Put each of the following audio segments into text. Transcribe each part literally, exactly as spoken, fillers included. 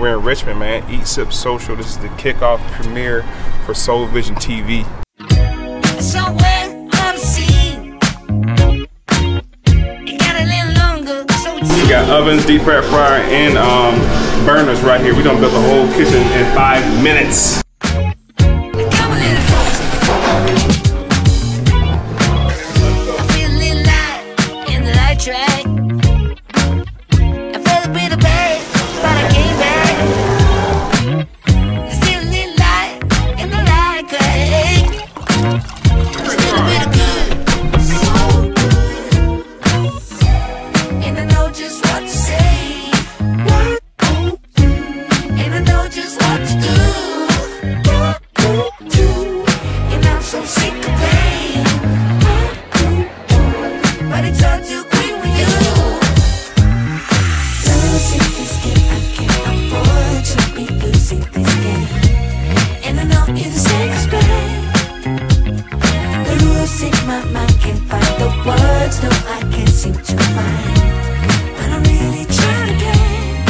We're in Richmond, man. Eat, Sip, Social. This is the kickoff premiere for Soul Vision T V. Somewhere on the scene. It got a little longer, so it's We got ovens, deep fat fryer, and um, burners right here. We done built the whole kitchen in five minutes. come a little closer. I feel a little light in the light track. I felt a bit of pain, but I came back. There's still a little light in the light track. Still a bit of good, so good. And I know just what to say. And I know just what to do. And I'm so sick of pain. But it's all too quick with you. Losing this game, I can't afford to be losing this game. And I know it's the same as pain. The rules in my mind can't find the words, no, I can't seem to find. But I'm really trying again.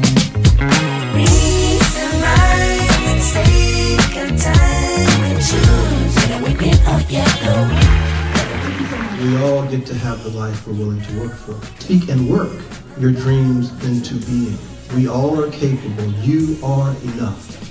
Reason, rhyme, and take a time and choose. And we win or yellow. We all get to have the life we're willing to work for. Speak and work your dreams into being. We all are capable. You are enough.